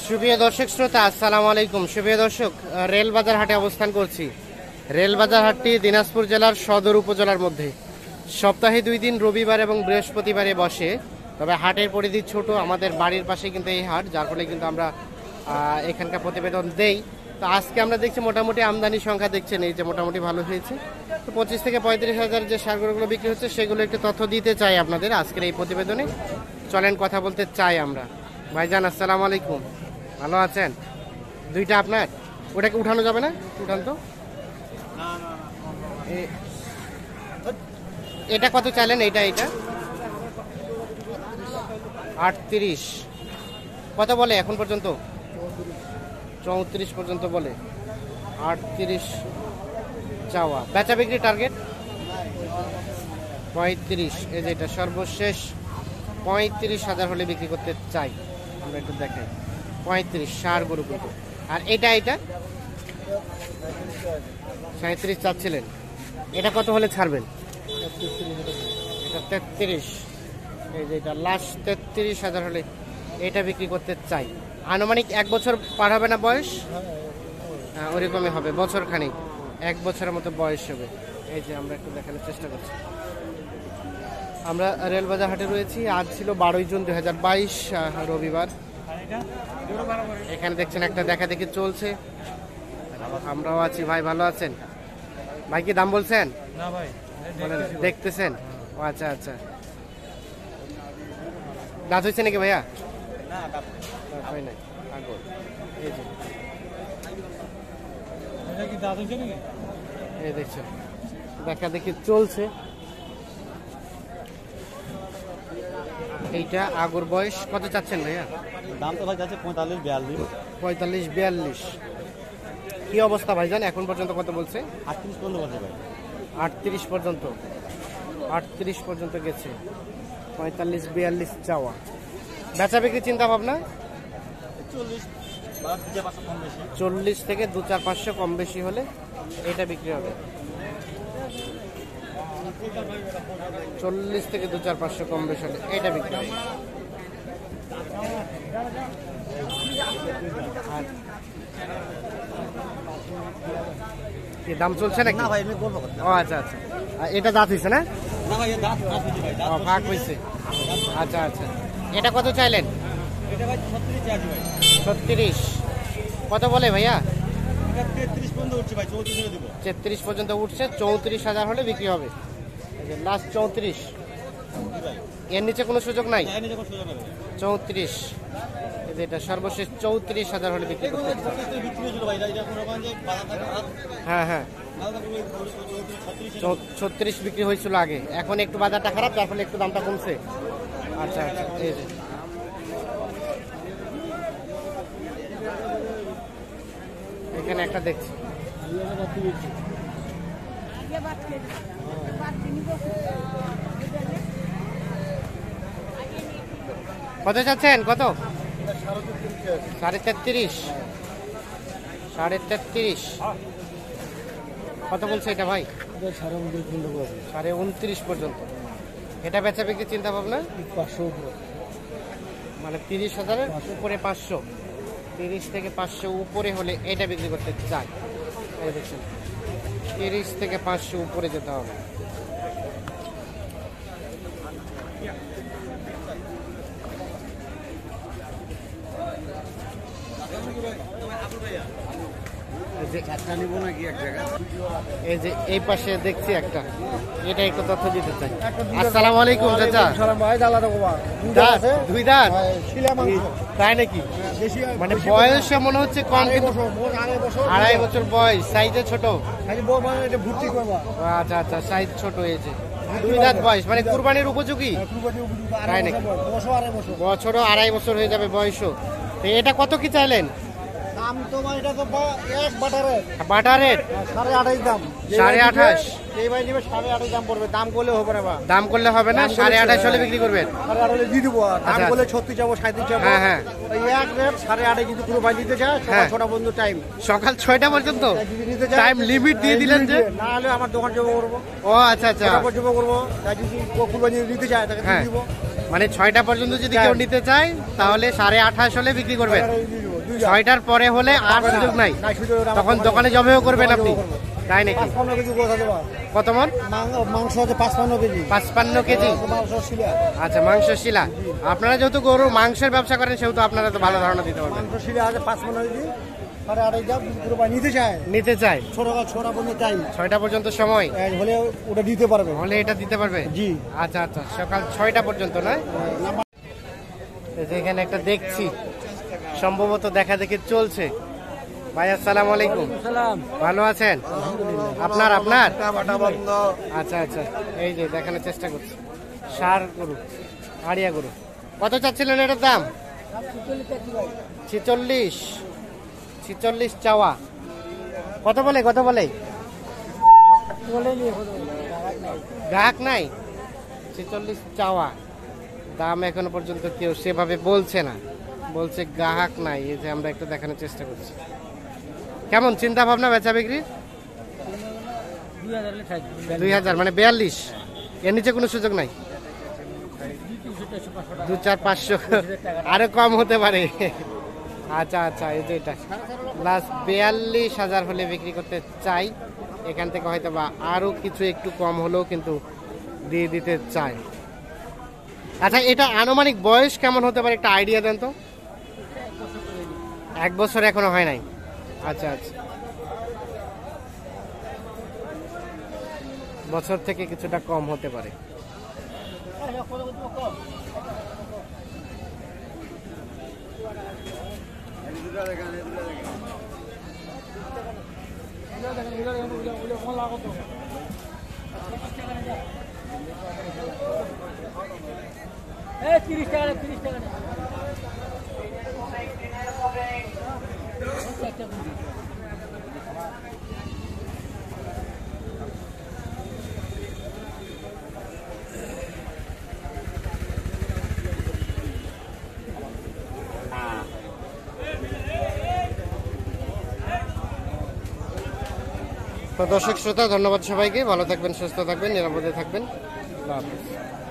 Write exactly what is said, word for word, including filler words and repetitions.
সুপ্রিয় দর্শক শ্রোতা, আসসালামু আলাইকুম। সুপ্রিয় দর্শক, রেলবাজার হাটে অবস্থান করছি। রেলবাজার হাটটি দিনাজপুর জেলার সদর উপজেলার মধ্যে সপ্তাহে দুই দিন রবিবার এবং বৃহস্পতিবারে বসে। তবে হাটের পরিধি ছোট, আমাদের বাড়ির পাশে কিন্তু এই হাট, যার ফলে কিন্তু আমরা এখানকার প্রতিবেদন দেই। তো আজকে আমরা দেখছি মোটামুটি আমদানি সংখ্যা দেখছেন এই যে মোটামুটি ভালো হয়েছে। তো পঁচিশ থেকে পঁয়ত্রিশ হাজার যে সারগুলো বিক্রি হচ্ছে সেগুলো একটু তথ্য দিতে চাই আপনাদের আজকের এই প্রতিবেদনে। চলেন কথা বলতে চাই আমরা। ভাইজান আসসালামু আলাইকুম, ভালো আছেন? দুইটা আপনার, ওটাকে উঠানো যাবে না? উঠান তো। এটা কত চাইলেন? এইটা এইটা আটত্রিশ। কত বলে এখন পর্যন্ত? চৌত্রিশ পর্যন্ত বলে। আটত্রিশ চাওয়া, বেচা বিক্রি টার্গেট পঁয়ত্রিশ। এই যে এটা সর্বশেষ পঁয়ত্রিশ হাজার হলে বিক্রি করতে চাই আমরা। একটু দেখাই, পঁয়ত্রিশ সার গরু কিন্তু। আর এটা এটা সাঁত্রিশ চাচ্ছিলেন, এটা কত হলে ছাড়বেন? এটা তেত্রিশ। এই যে এটা লাস্ট তেত্রিশ হাজার হলে এটা বিক্রি করতে চাই। আনুমানিক এক বছর পার হবে না বয়স? হ্যাঁ, ওরকমই হবে, বছর খানিক, এক বছরের মতো বয়স হবে। এই যে আমরা একটু দেখানোর চেষ্টা করছি। আমরা রেলবাজার হাটে রয়েছি। আজ ছিল বারোই জুন দুই হাজার বাইশ, রবিবার। এখানে দেখছেন একটা দেখা দেখি চলছে, আমরাও আছি। ভাই ভালো আছেন? ভাই কি দাম বলছেন? না ভাই, দেখতেছেন? ও আচ্ছা আচ্ছা। দাঁত হয়েছে নাকি ভাইয়া? না দাঁত হয় নাই। আগর এই যে এটা কি দাঁত হয়েছে নাকি? এই দেখছেন দেখা দেখি চলছে। এইটা আগর বয়স কত চাচ্ছেন ভাইয়া? দাম তো ভাই যাচ্ছে পঁয়তাল্লিশ বিয়াল্লিশ। পঁয়তাল্লিশ বিয়াল্লিশ। কি অবস্থা ভাইজান এখন পর্যন্ত কত বলছে? আটত্রিশ পর্যন্ত বলছে ভাই। আটত্রিশ পর্যন্ত, আটত্রিশ পর্যন্ত গেছে। পঁয়তাল্লিশ বিয়াল্লিশ চাওয়া। বেচা বিক্রি চিন্তা ভাবনা? চল্লিশ কম বেশি। চল্লিশ থেকে দু চার পাঁচশো কম বেশি হলে এটা বিক্রি হবে। চল্লিশ থেকে দু চার পাঁচশো কম বেশি হলে এটা বিক্রি হবে। আর কি দাম চলছে নাকি? না ভাই আমি বলবো না। ও আচ্ছা আচ্ছা। আর এটা দাঁত হয়েছে না? না ভাই দাঁত দাঁত হয়েছে ভাই। ও ভাগ হয়েছে। আচ্ছা আচ্ছা। এটা কত চাইলেন? এটা ভাই ছত্রিশ চাই ভাই। ছত্রিশ। কত বলে ভাইয়া? এটা তেত্রিশ পর্যন্ত উঠছে ভাই, চৌত্রিশ দেব। তেত্রিশ পর্যন্ত উঠছে, চৌত্রিশ হাজার হলে বিক্রি হবে। লাস্ট চৌত্রিশ। এর নিচে কোনো সুযোগ নাই? চৌত্রিশ। এটা সর্বশেষ চৌত্রিশ হাজার হলে বিক্রি করতে। হ্যাঁ হ্যাঁ, ছত্রিশ বিক্রি হয়েছিল আগে, এখন একটু বাজারটা খারাপ, যার ফলে একটু দামটা কমছে। আচ্ছা আচ্ছা। এই যে এখানে একটা দেখছি। কত চাচ্ছেন? কত? সাড়ে তেত্রিশ। সাড়ে তেত্রিশ। কত বলছে এটা ভাই? সাড়ে উনত্রিশ পর্যন্ত। এটা বেচা বিক্রি চিন্তা ভাবনা? পাঁচশো মানে তিরিশ হাজারের উপরে পাঁচশো, তিরিশ থেকে পাঁচশো উপরে হলে এটা বিক্রি করতে চাই। এই দেখছেন তিরিশ থেকে পাঁচশো উপরে যেতে হবে। এই যে এই পাশে দেখছি একটা, এটা একটু তথ্য দিতে চাই। আসসালামু আলাইকুম চাচা। দুই দাঁত? তাই নাকি? মানে বয়সে মনে হচ্ছে কম, কিন্তু আড়াই বছর বয়স। সাইজে ছোট? আচ্ছা আচ্ছা, সাইজ ছোট হয়েছে। দুই দাঁত বয়স, মানে কুরবানির উপযোগী? তাই নাকি? বছরও আড়াই বছর হয়ে যাবে বয়সও। এটা কত কি চাইলেন? দাম তো ভাই এটা তো এক বাটারের বাটারের সাড়ে আঠাশ দাম। সাড়ে আঠাশ। এই ভাই নেবে সাড়ে আঠাশ দাম পড়বে। দাম করলে হবে না, দাম করলে হবে না? সাড়ে আঠাশ হলে বিক্রি করবেন? সাড়ে আঠাশ দিয়ে দেবো। দাম করলে ছত্রিশ যাবো, সাঁত্রিশ যাবো। হ্যাঁ হ্যাঁ, এক রেট সাড়ে আঠাশ যদি পুরো ভাই দিতে চায়, সকাল ছটা পর্যন্ত টাইম। সকাল ছয়টা পর্যন্ত টাইম লিমিট দিয়ে দিলেন যে? না হলে আমার দোকান জমা করবো। ও আচ্ছা আচ্ছা, জমা করবো। তাই যদি কুরবানি নিতে চায় তাকে দিব। মানে ছয়টা পর্যন্ত যদি কেউ নিতে চায় তাহলে সাড়ে আঠাশ হলে বিক্রি করবেন। ছয়টার পরে হলে আর সুযোগ নাই, না সুযোগ আমার তখন দোকানে- দোকানে জবেও করবেন আপনি, জবেও করবো। তাই নাকি? পাঁচপান্ন কেজি গোছ আছে বা। কত মন? মাং- মাংস আছে পাঁচপান্ন কেজি পাঁচপান্ন কেজি। মাংস শিলা আচ্ছা, মাংস শিলা। আপনারা যেহেতু গরু মাংসের ব্যবসা করেন সেহেতু আপনারা তো ভালো ধারণা দিতে পারবেন। মাংস শিলা আছে পাঁচপান্ন কেজি সাড়ে আড়াই যা পুরো ভাই নিতে চায় নিতে চাই ছোট ছোটা পর্যন্ত চাই ছয়টা পর্যন্ত সময় এই হলে ওটা দিতে পারবে হলে এটা দিতে পারবে। জি আচ্ছা আচ্ছা, সকাল ছয়টা পর্যন্ত না? নাম্বার এই যে এখানে একটা দেখছি, সম্ভবত দেখা দেখি চলছে। ভাই আসসালামু আলাইকুম, সালাম ভালো আছেন? আপনার আপনার আচ্ছা আচ্ছা, এই যে দেখানোর চেষ্টা করছি। সার গরু, আড়িয়া গরু। কত চাচ্ছিলেন এটার দাম? ছিচল্লিশ। ছিচল্লিশ চাওয়া। কত বলে কত বলে? গ্রাহক নাই, ছেচল্লিশ চাওয়া। দাম এখনো পর্যন্ত কেউ সেভাবে বলছে না, বলছে গ্রাহক নাই। এই যে আমরা একটু দেখানোর চেষ্টা করছি। কেমন চিন্তা ভাবনা বেচা বিক্রি? দুই হাজার মানে বিয়াল্লিশ, এর নিচে কোনো সুযোগ নাই? দু চার পাঁচশো আরো কম হতে পারে। আচ্ছা আচ্ছা, এই যে এটা লাস্ট বিয়াল্লিশ হাজার হলে বিক্রি করতে চাই। এখান থেকে হয়তো বা আরো কিছু একটু কম হলেও কিন্তু দিয়ে দিতে চাই। আচ্ছা, এটা আনুমানিক বয়স কেমন হতে পারে একটা আইডিয়া দেন তো? এক বছর এখনো হয় নাই। আচ্ছা আচ্ছা, বছর থেকে কিছুটা কম হতে পারে। তিরিশ টাকা তিরিশ টাকা তো দর্শক শ্রোতা, ধন্যবাদ সবাইকে। ভালো থাকবেন, সুস্থ থাকবেন, নিরাপদে থাকবেন। আল্লাহ হাফেজ।